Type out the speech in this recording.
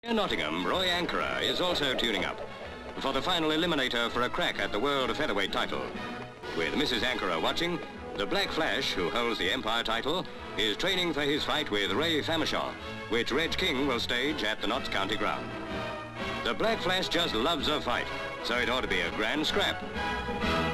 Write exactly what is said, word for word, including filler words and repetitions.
In Nottingham, Roy Ankarah is also tuning up for the final eliminator for a crack at the World Featherweight title. With Missus Ankarah watching, the Black Flash, who holds the Empire title, is training for his fight with Ray Famechon, which Reg King will stage at the Notts County ground. The Black Flash just loves a fight, so it ought to be a grand scrap.